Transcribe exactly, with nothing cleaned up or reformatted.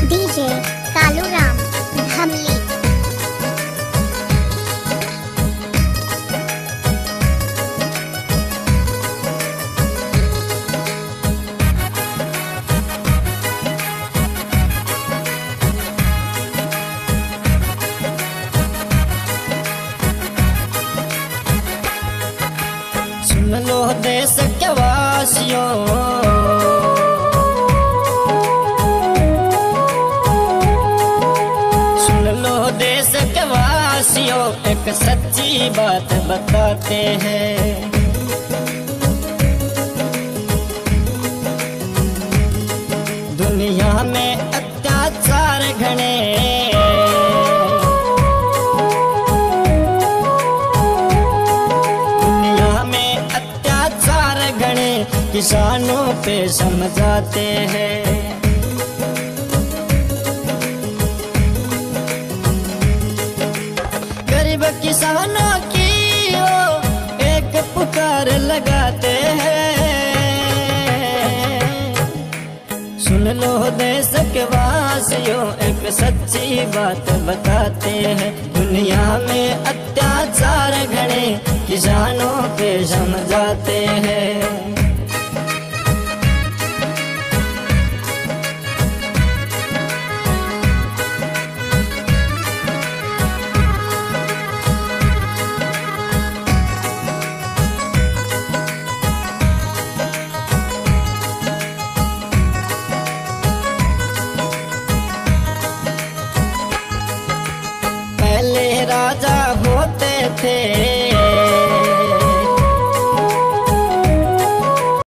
DJ Kaluram धमली। सुन लो देश के वासियों, सुन लो देश के वासियों, एक सच्ची बात बताते हैं। दुनिया में अत्याचार घने, किसानों पे समझाते हैं। गरीब किसानों की ओ एक पुकार लगाते हैं। सुन लो देश के वासियों, एक सच्ची बात बताते हैं। दुनिया में अत्याचार घने, किसानों पे समझाते हैं।